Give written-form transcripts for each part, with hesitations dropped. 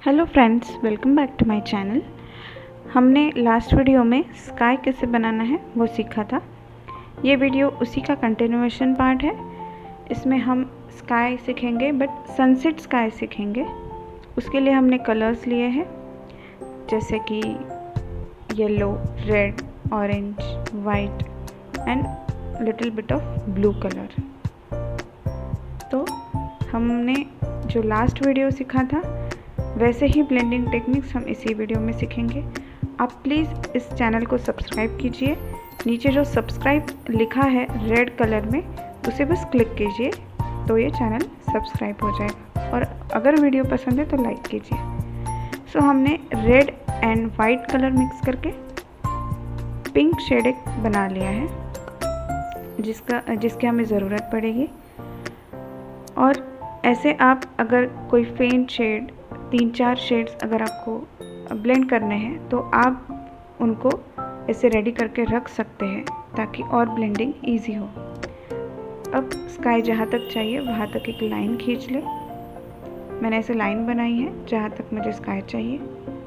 Hello friends, welcome back to my channel. हमने last video में sky कैसे बनाना है वो सीखा था। ये वीडियो उसी का कंटिन्यूएशन पार्ट है। इसमें हम स्काई सीखेंगे बट सनसेट स्काई सीखेंगे। उसके लिए हमने कलर्स लिए हैं जैसे कि yellow, red, orange, white and little bit of blue colour. तो हमने जो लास्ट वीडियो सीखा था वैसे ही ब्लेंडिंग टेक्निक्स हम इसी वीडियो में सीखेंगे। आप प्लीज़ इस चैनल को सब्सक्राइब कीजिए। नीचे जो सब्सक्राइब लिखा है रेड कलर में उसे बस क्लिक कीजिए तो ये चैनल सब्सक्राइब हो जाएगा, और अगर वीडियो पसंद है तो लाइक कीजिए। सो हमने red and white colour mix करके पिंक शेड एक बना लिया है जिसकी हमें ज़रूरत पड़ेगी। और ऐसे आप अगर कोई फेंट शेड, 3-4 शेड्स अगर आपको ब्लेंड करने हैं तो आप उनको ऐसे रेडी करके रख सकते हैं ताकि और ब्लेंडिंग इजी हो। अब स्काई जहाँ तक चाहिए वहाँ तक एक लाइन खींच ले। मैंने ऐसे लाइन बनाई है जहाँ तक मुझे स्काई चाहिए।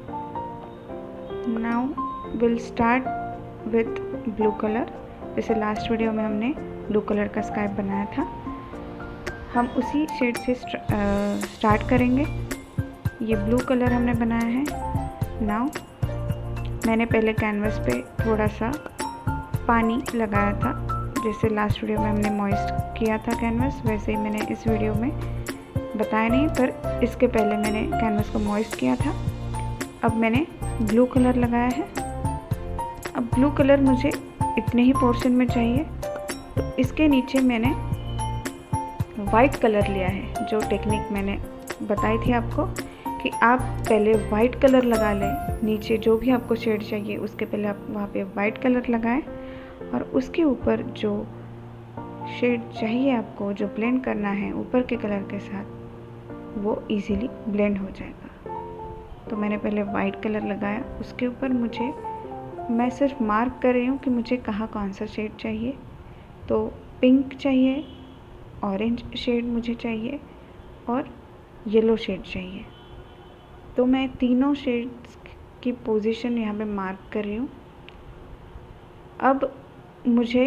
Now will start with blue colour. जैसे लास्ट वीडियो में हमने ब्लू कलर का स्काई बनाया था, हम उसी शेड से स्टार्ट करेंगे। ये ब्लू कलर हमने बनाया है। नाउ मैंने पहले कैनवस पे थोड़ा सा पानी लगाया था। जैसे लास्ट वीडियो में हमने मॉइस्ट किया था कैनवस, वैसे ही मैंने इस वीडियो में बताया नहीं, पर इसके पहले मैंने कैनवस को मॉइस्ट किया था। अब मैंने ब्लू कलर लगाया है। अब ब्लू कलर मुझे इतने ही पोर्शन में चाहिए, तो इसके नीचे मैंने वाइट कलर लिया है। जो टेक्निक मैंने बताई थी आपको कि आप पहले वाइट कलर लगा लें, नीचे जो भी आपको शेड चाहिए उसके पहले आप वहाँ पे वाइट कलर लगाएं, और उसके ऊपर जो शेड चाहिए आपको, जो ब्लेंड करना है ऊपर के कलर के साथ, वो इजीली ब्लेंड हो जाएगा। तो मैंने पहले वाइट कलर लगाया, उसके ऊपर मैं सिर्फ मार्क कर रही हूँ कि मुझे कहाँ कौन सा शेड चाहिए। तो पिंक चाहिए, ऑरेंज शेड मुझे चाहिए और येलो शेड चाहिए। तो मैं तीनों शेड्स की पोजीशन यहाँ पे मार्क कर रही हूँ। अब मुझे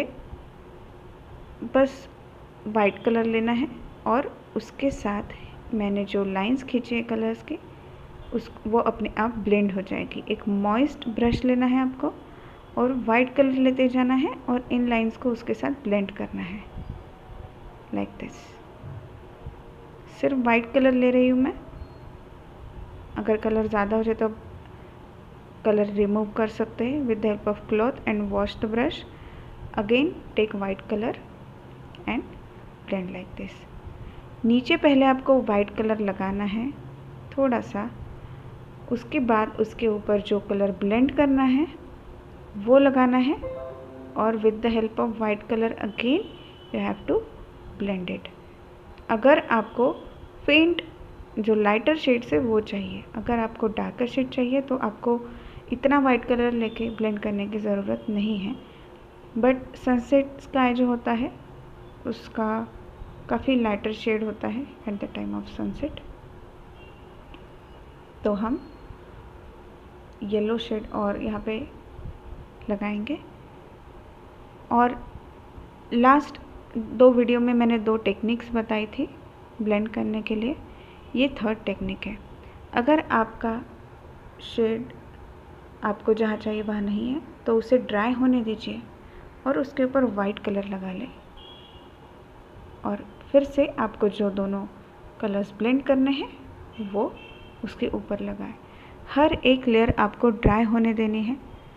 बस वाइट कलर लेना है और उसके साथ मैंने जो लाइंस खींची है कलर्स की वो अपने आप ब्लेंड हो जाएगी। एक मॉइस्ट ब्रश लेना है आपको और वाइट कलर लेते जाना है और इन लाइंस को उसके साथ ब्लेंड करना है लाइक दिस। सिर्फ वाइट कलर ले रही हूँ मैं। अगर कलर ज़्यादा हो जाए तो कलर रिमूव कर सकते हैं with the help of cloth and wash the brush. Again take white colour and blend like this. नीचे पहले आपको वाइट कलर लगाना है थोड़ा सा, उसके बाद उसके ऊपर जो कलर ब्लेंड करना है वो लगाना है, और with the help of white colour again you have to blend it. अगर आपको फेंट जो लाइटर शेड से वो चाहिए, अगर आपको डार्कर शेड चाहिए तो आपको इतना वाइट कलर लेके ब्लेंड करने की ज़रूरत नहीं है। बट सनसेट स्काई जो होता है उसका काफ़ी लाइटर शेड होता है at the time of sunset. तो हम येलो शेड और यहाँ पे लगाएंगे। और लास्ट 2 वीडियो में मैंने 2 टेक्निक्स बताई थी ब्लेंड करने के लिए। ये 3rd टेक्निक है। अगर आपका शेड आपको जहाँ चाहिए वहाँ नहीं है तो उसे ड्राई होने दीजिए और उसके ऊपर वाइट कलर लगा लें, और फिर से आपको जो दोनों कलर्स ब्लेंड करने हैं वो उसके ऊपर लगाएं। हर एक लेयर आपको ड्राई होने देनी है।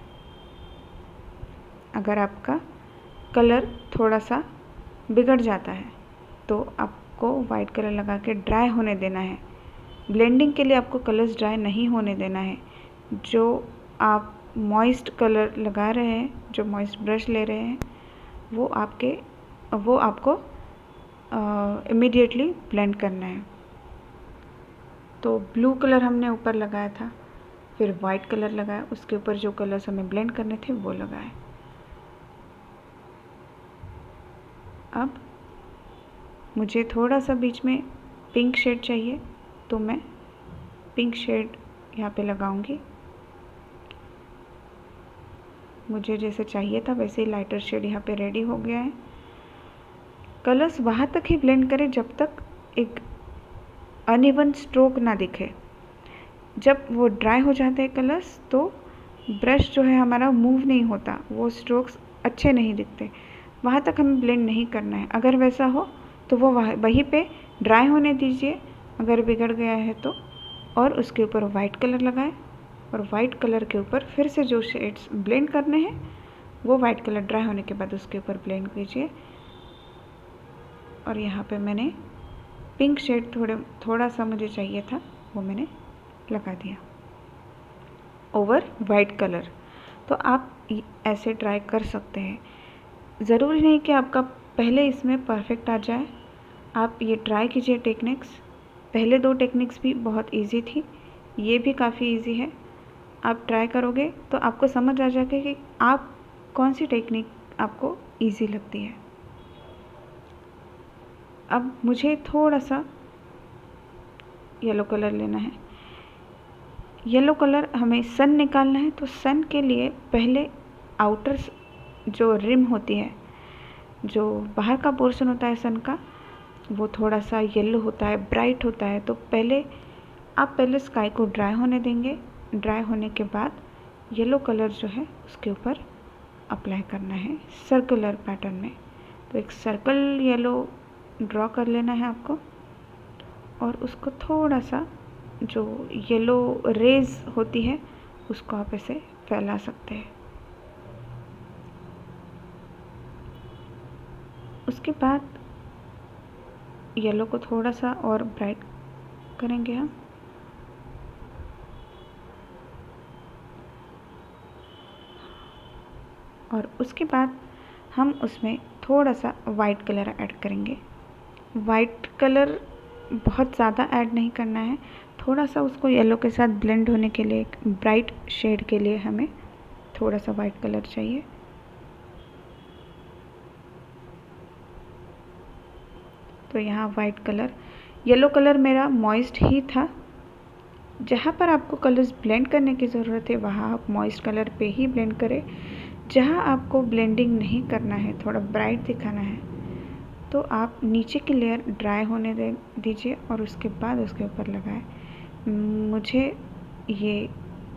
अगर आपका कलर थोड़ा सा बिगड़ जाता है तो आपको वाइट कलर लगा के ड्राई होने देना है। ब्लेंडिंग के लिए आपको कलर्स ड्राई नहीं होने देना है। जो आप मॉइस्ट कलर लगा रहे हैं, जो मॉइस्ट ब्रश ले रहे हैं, वो आपको इमीडिएटली ब्लेंड करना है। तो ब्लू कलर हमने ऊपर लगाया था, फिर वाइट कलर लगाया, उसके ऊपर जो कलर्स हमें ब्लेंड करने थे वो लगाए। अब मुझे थोड़ा सा बीच में पिंक शेड चाहिए, तो मैं पिंक शेड यहाँ पे लगाऊंगी। मुझे जैसे चाहिए था वैसे ही लाइटर शेड यहाँ पे रेडी हो गया है। कलर्स वहाँ तक ही ब्लेंड करें जब तक एक अनइवन स्ट्रोक ना दिखे। जब वो ड्राई हो जाते हैं कलर्स तो ब्रश जो है हमारा मूव नहीं होता, वो स्ट्रोक्स अच्छे नहीं दिखते, वहाँ तक हमें ब्लेंड नहीं करना है। अगर वैसा हो तो वो वहीं पे ड्राई होने दीजिए अगर बिगड़ गया है तो, और उसके ऊपर वाइट कलर लगाएं और वाइट कलर के ऊपर फिर से जो शेड्स ब्लेंड करने हैं वो वाइट कलर ड्राई होने के बाद उसके ऊपर ब्लेंड कीजिए। और यहाँ पे मैंने पिंक शेड थोड़ा सा मुझे चाहिए था, वो मैंने लगा दिया ओवर वाइट कलर। तो आप ऐसे ट्राई कर सकते हैं। ज़रूरी नहीं कि आपका पहले इसमें परफेक्ट आ जाए, आप ये ट्राई कीजिए टेक्निक्स। पहले 2 टेक्निक्स भी बहुत इजी थी, ये भी काफ़ी इजी है। आप ट्राई करोगे तो आपको समझ आ जाएगा कि आप कौन सी टेक्निक आपको इजी लगती है। अब मुझे थोड़ा सा येलो कलर लेना है। येलो कलर हमें सन निकालना है, तो सन के लिए पहले आउटर जो रिम होती है, जो बाहर का पोर्शन होता है सन का, वो थोड़ा सा येलो होता है, ब्राइट होता है। तो पहले स्काई को ड्राई होने देंगे। ड्राई होने के बाद येलो कलर जो है उसके ऊपर अप्लाई करना है सर्कुलर पैटर्न में। तो एक सर्कल येलो ड्रॉ कर लेना है आपको, और उसको थोड़ा सा जो येलो रेज होती है उसको आप ऐसे फैला सकते हैं। उसके बाद येलो को थोड़ा सा और ब्राइट करेंगे हम। और उसके बाद हम उसमें थोड़ा सा वाइट कलर ऐड करेंगे। वाइट कलर बहुत ज़्यादा ऐड नहीं करना है, थोड़ा सा उसको येलो के साथ ब्लेंड होने के लिए, एक ब्राइट शेड के लिए हमें थोड़ा सा वाइट कलर चाहिए। तो यहाँ वाइट कलर, येलो कलर मेरा मॉइस्ट ही था। जहाँ पर आपको कलर्स ब्लेंड करने की ज़रूरत है वहाँ आप मॉइस्ट कलर पे ही ब्लेंड करें। जहाँ आपको ब्लेंडिंग नहीं करना है, थोड़ा ब्राइट दिखाना है, तो आप नीचे की लेयर ड्राई होने दीजिए और उसके बाद उसके ऊपर लगाएं। मुझे ये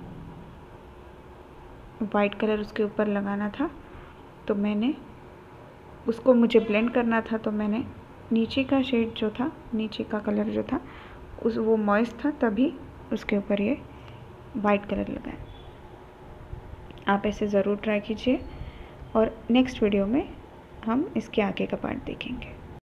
वाइट कलर उसके ऊपर लगाना था, तो मैंने उसको मुझे ब्लेंड करना था, तो मैंने नीचे का शेड जो था, नीचे का कलर जो था वो मॉइस्ट था, तभी उसके ऊपर ये वाइट कलर लगाएं। आप ऐसे ज़रूर ट्राई कीजिए और नेक्स्ट वीडियो में हम इसके आगे का पार्ट देखेंगे।